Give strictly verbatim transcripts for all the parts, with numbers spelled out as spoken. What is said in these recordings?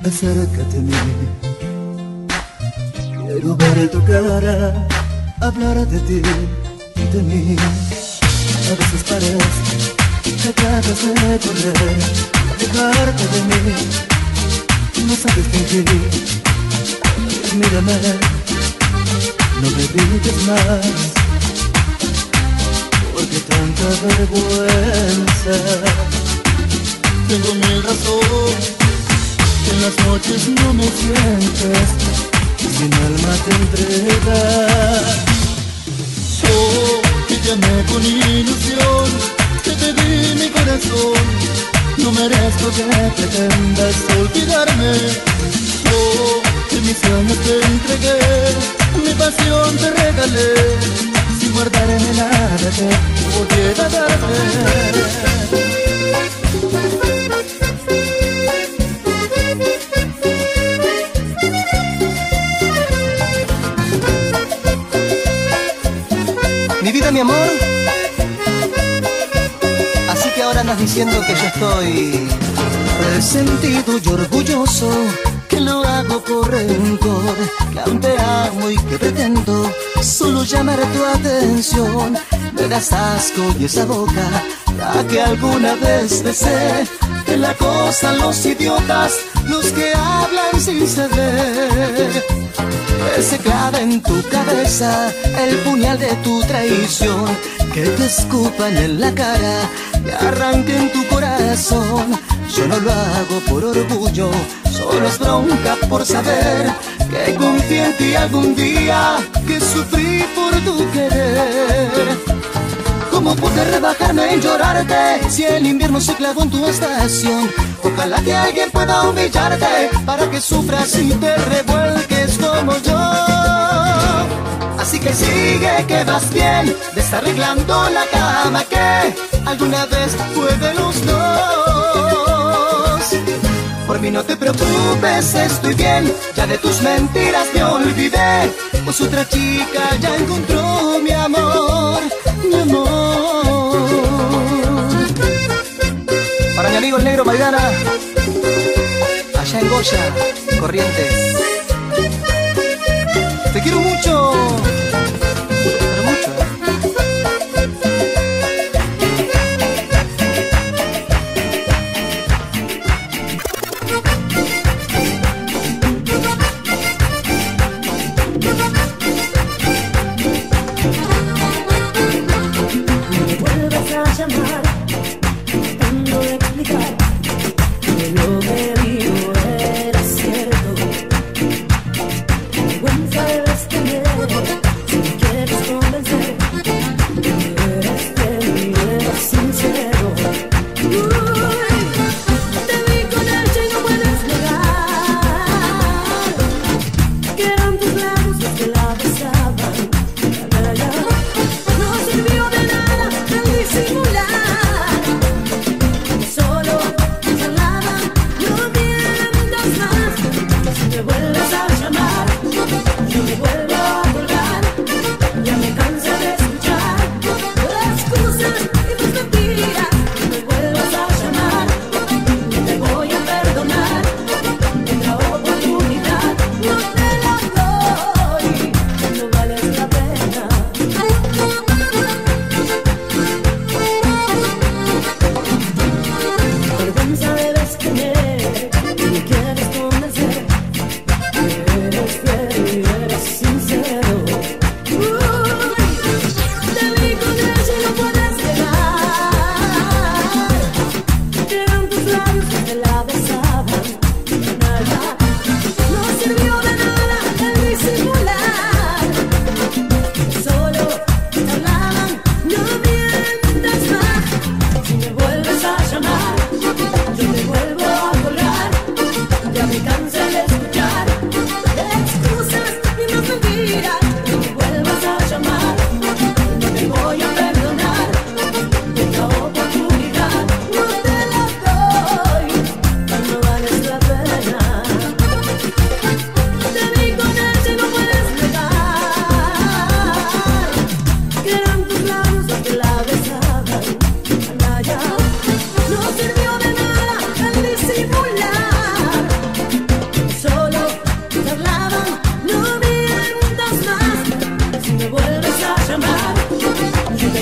acércate a mí. Quiero ver tu cara, hablar de ti y de mí. A veces parece que tratas de correr, alejarte de mí. No sabes fingir. Mírame, no me grites más, porque tanta vergüenza. Tengo mil razones, que en las noches no me sientes, y mi alma te entrega. Yo que te amé con ilusión, que te di mi corazón, no merezco que pretendas olvidarme. Yo que mis sueños te entregué, mi pasión te regalé, sin guardarme nada que pudiera darte. Mi vida, mi amor. Así que ahora andas diciendo que yo estoy resentido y orgulloso, que lo hago por rencor, que aún te amo y que pretendo solo llamar tu atención. Me das asco y esa boca, la que alguna vez besé, te la acosan los idiotas, los que hablan sin saber. Que se clava en tu cabeza el puñal de tu traición, que te escupan en la cara, que arranquen tu corazón. Yo no lo hago por orgullo, solo es bronca por saber que confié en ti algún día, que sufrí por tu querer. ¿Cómo pude rebajarme en llorarte si el invierno se clavó en tu estación? Ojalá que alguien pueda humillarte para que sufras y te revuelques como yo. Así que sigue que vas bien, desarreglando la cama que alguna vez fue de los dos. Por mí no te preocupes, estoy bien, ya de tus mentiras me olvidé, pues otra chica ya encontró mi amor, mi amor. Para mi amigo el negro Maidana, allá en Goya, Corrientes. Te quiero mucho, pero mucho, ¿eh?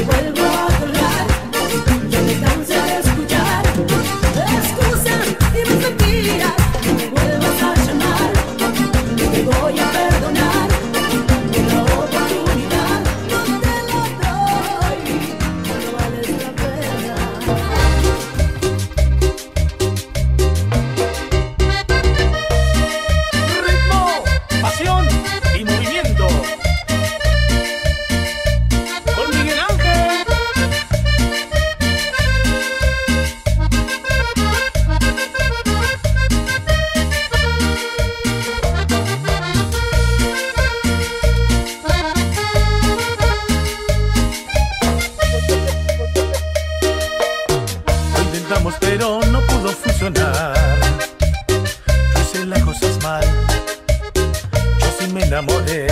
Pero no pudo funcionar. Yo hice las cosas mal, yo sí me enamoré.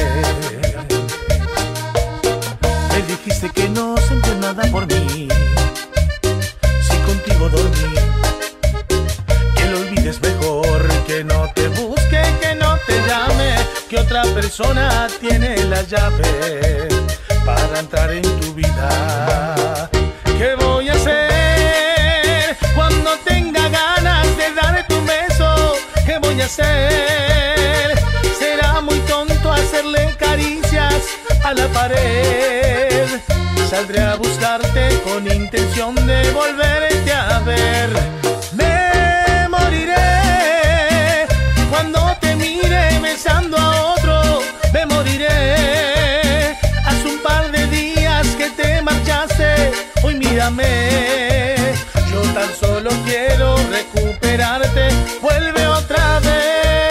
Me dijiste que no sentí nada por mí, si contigo dormí. Que lo olvides mejor, que no te busque, que no te llame, que otra persona tiene la llave para entrar en tu vida. ¿Qué voy a hacer cuando tenga ganas de darte un beso? ¿Qué voy a hacer? Será muy tonto hacerle caricias a la pared. Saldré a buscarte con intención de volverte a ver. Me moriré cuando te mire besando a otro. Me moriré. Hace un par de días que te marchaste, hoy mírame. Yo tan solo quiero recuperarte, vuelve otra vez.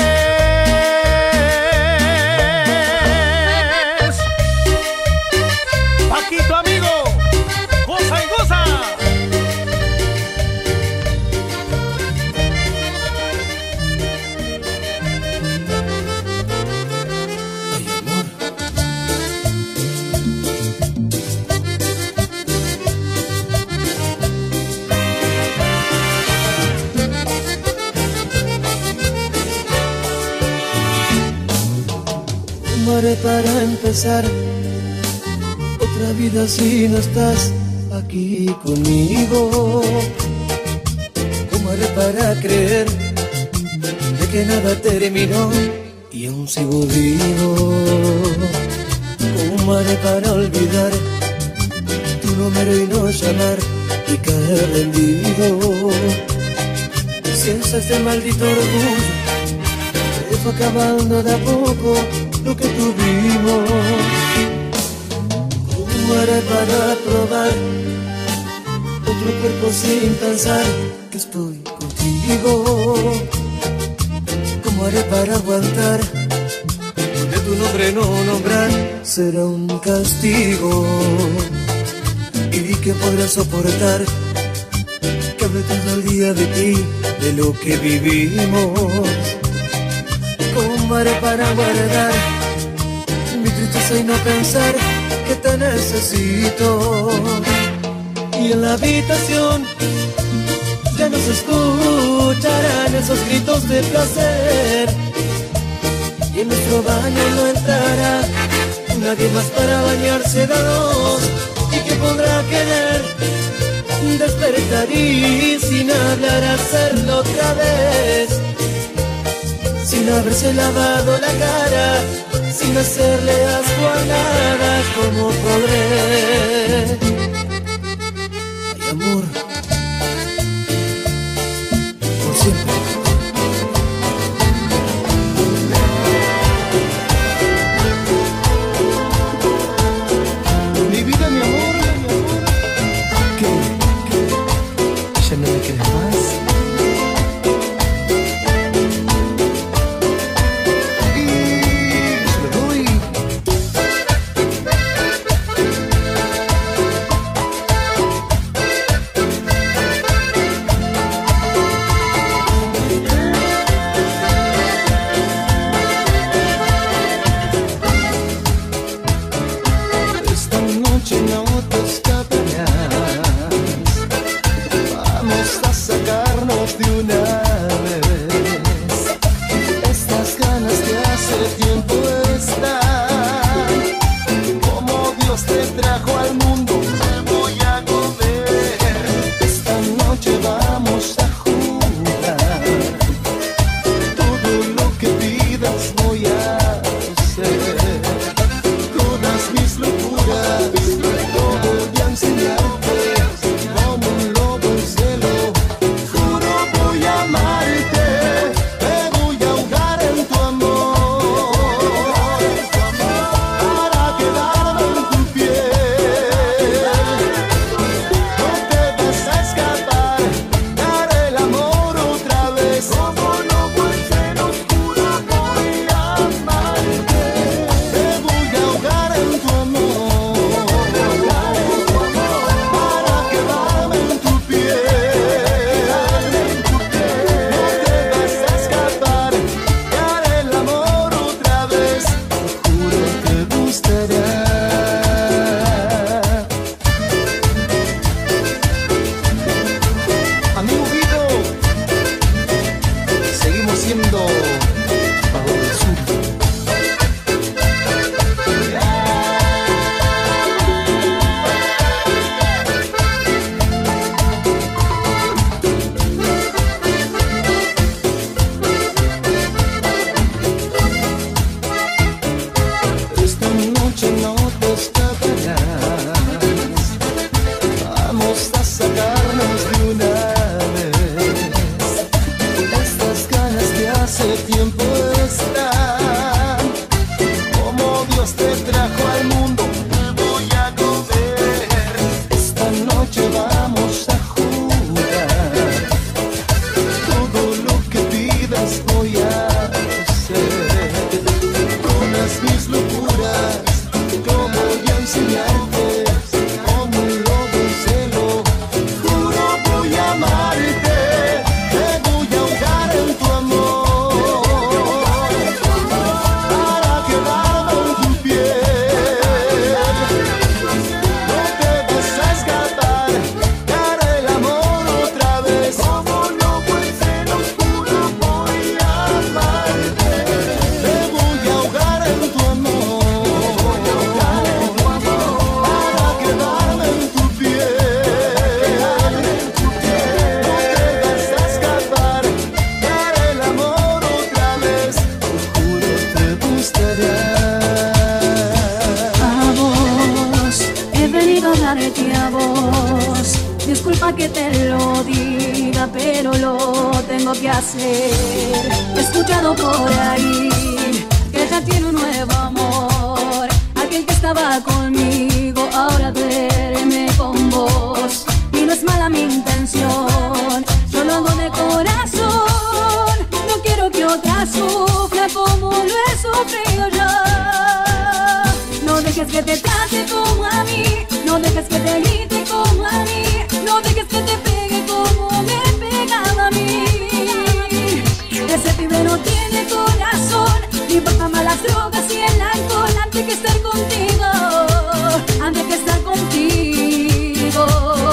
Paquito amigo, goza y goza. Ay, amor. ¿Cómo haré para empezar otra vida si no estás aquí conmigo? ¿Cómo haré para creer de que nada terminó y aún sigo vivo? ¿Cómo haré para olvidar tu número y no llamar y caer rendido? Si es este maldito orgullo que fue acabando de a poco lo que tuvimos. ¿Cómo haré para probar otro cuerpo sin pensar que estoy contigo? ¿Cómo haré para aguantar de tu nombre no nombrar? Será un castigo. Y di que podrás soportar que hable todo el día de ti, de lo que vivimos. ¿Cómo haré para guardar mi tristeza y no pensar que te necesito? Y en la habitación ya no se escucharán esos gritos de placer, y en nuestro baño no entrará nadie más para bañarse de dos. ¿Y que podrá querer despertar y sin hablar hacerlo otra vez? Sin haberse lavado la cara, sin hacerle asco a nada, ¿cómo podré? Ay, amor, por siempre. Mi vida, mi amor, mi amor. ¿Qué? ¿Qué? ¿Ya no me quieres más? vamos a sacarnos de una vez estas ganas que hace tiempo están. Como Dios te trajo al mundo, te voy a comer. Esta noche vamos a jugar. Todo lo que pidas voy a hacer. Todas mis locuras yo voy a enseñarte. Como un lobo en celo, juro voy a amarte. Te voy a ahogar en tu amor para quedarme en tu piel. No te vas a escapar, te haré el amor otra vez. Como un lobo en celo, juro voy a amarte. Te voy a ahogar en tu amor para quedarme en tu piel. No te vas a escapar, te haré el amor otra vez. Te juro te gustará. A vos, he venido a darte a vos. Disculpa que te lo diga, pero lo tengo que hacer. He escuchado por ahí que ella tiene un nuevo amor. Aquel que estaba conmigo ahora duerme con vos. Y no es mala mi intención, yo lo hago de corazón. No quiero que otra sufra como lo he sufrido yo. No dejes que te trate como a mí, no dejes que te grite como a mí, no dejes que te pegue como me pegaba a mí. Ese pibe no tiene corazón, ni importa más las drogas y el alcohol antes que estar contigo, antes que estar contigo.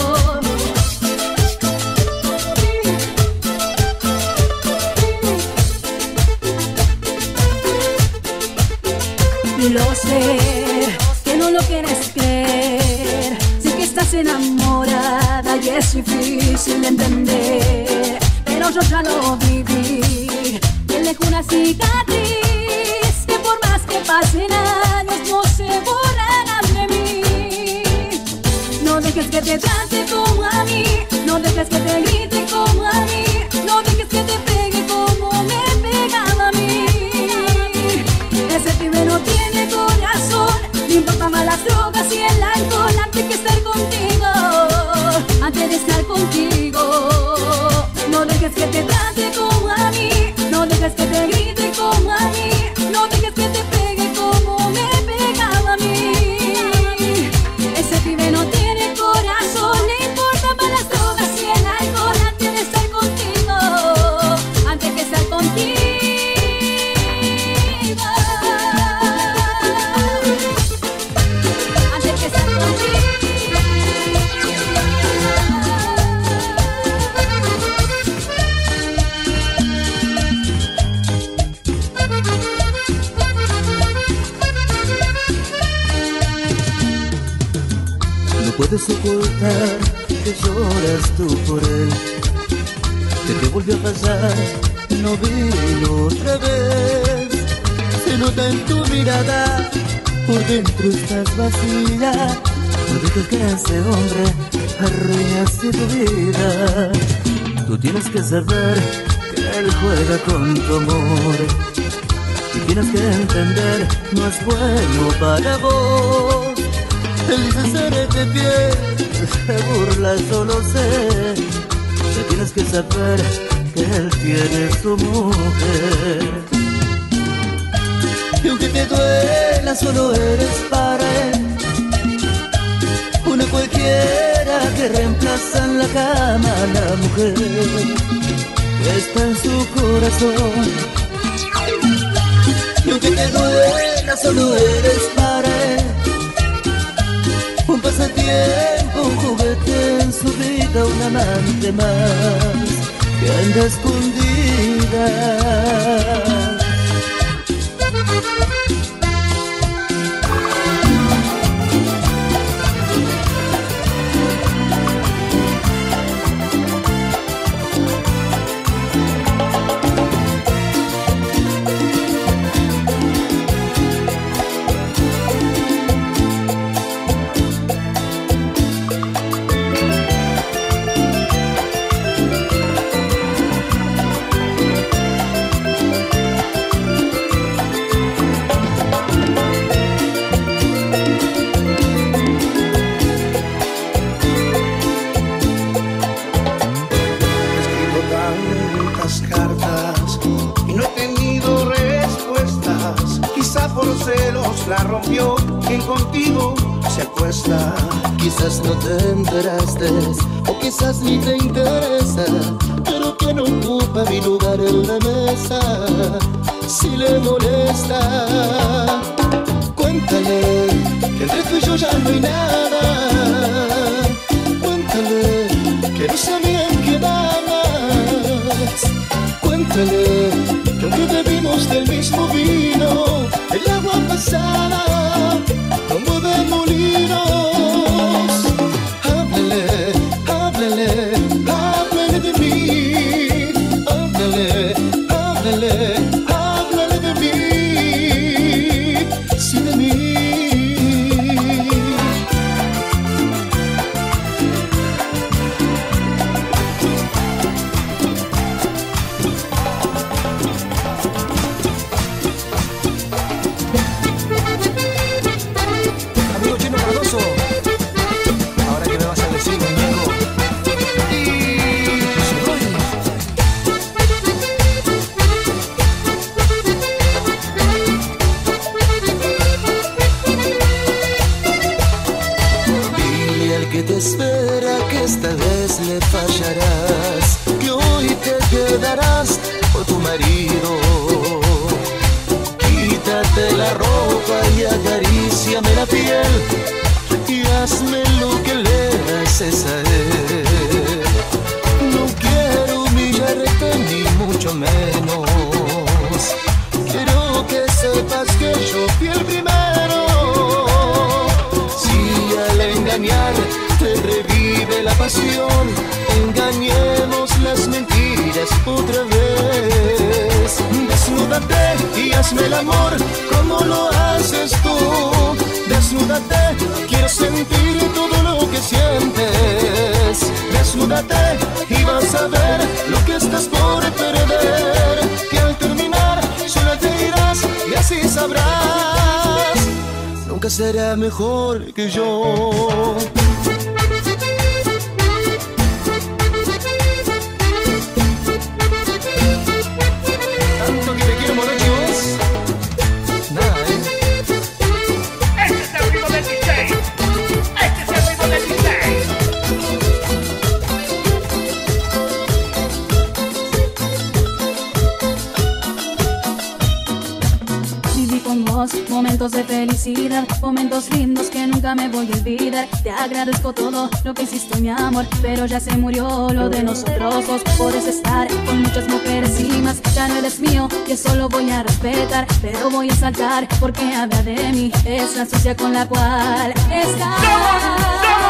Lo sé, que no lo quieres creer. Sé que estás enamorada y es difícil de entender, pero yo ya lo viví. Te dejo una cicatriz que por más que pasen años no se borrarán de mí. No dejes que te trate como a mí, no dejes que te grite como a mí, no dejes que te pegue como me pegaba a mí. Ese pibe no tiene corazón, no importa más las drogas y el alcohol antes que estar contigo, antes de estar contigo. No dejes que te trate como a mí, no dejes que te grite como a mí, no dejes que te pegue como me pegaba a mí. Ese pibe no tiene corazón, le importa más las drogas y el alcohol antes de estar contigo, antes que estar contigo. Puedes ocultar que lloras tú por él, que te volvió a pasar, no vino otra vez. Se nota en tu mirada, por dentro estás vacía. No dejes que ese hombre arruine así tu vida. Tú tienes que saber que él juega con tu amor, y tienes que entender, no es bueno para vos. Él dice ser de fiel, se burla, solo sé. Que tienes que saber que él tiene su mujer. Y aunque te duela, solo eres para él una cualquiera que reemplaza en la cama a la mujer que está en su corazón. Y aunque te duela, solo eres para él un pasatiempo, un juguete en su vida, un amante más que anda escondida. la rompió, quien contigo se acuesta. Quizás no te enteraste, o quizás ni te interesa, pero que no ocupa mi lugar en la mesa. Si le molesta, cuéntale que entre tú y yo ya no hay nada. Cuéntale que no sabían que dabas. Cuéntale que aunque bebimos del mismo vino, el agua pasada no mueve molinos. Háblele, háblele, háblele de mí. Háblele, háblele, háblele de mí. Sí, de mí. Espera que esta vez le fallarás, que hoy te quedarás por tu marido. Quítate la ropa y acaríciame la piel y hazme lo que le haces a él. No quiero humillarte ni mucho menos, quiero que sepas que yo fui el primero. Si al engañar te revive la pasión, engañemos las mentiras otra vez. Desnúdate y hazme el amor como lo haces tú. Desnúdate, quiero sentir todo lo que sientes. Desnúdate y vas a ver lo que estás por perder. Que al terminar solo te irás y así sabrás. Nunca será mejor que yo. Momentos de felicidad, momentos lindos que nunca me voy a olvidar. Te agradezco todo lo que hiciste, mi amor, pero ya se murió lo de nosotros dos. Puedes estar con muchas mujeres y más, ya no eres mío y eso lo voy a respetar. Pero voy a saltar porque habla de mí, es la sucia con la cual estás.